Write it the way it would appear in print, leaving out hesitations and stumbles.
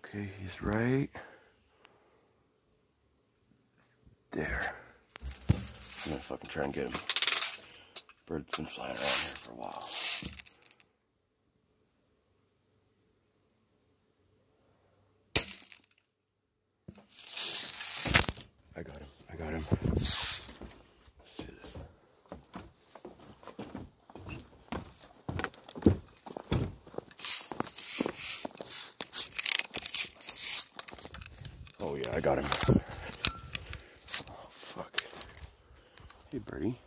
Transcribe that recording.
Okay, he's right there. I'm gonna fucking try and get him. Bird's been flying around here for a while. I got him. I got him. Let's see this. Oh yeah, I got him. Oh fuck. Hey birdie.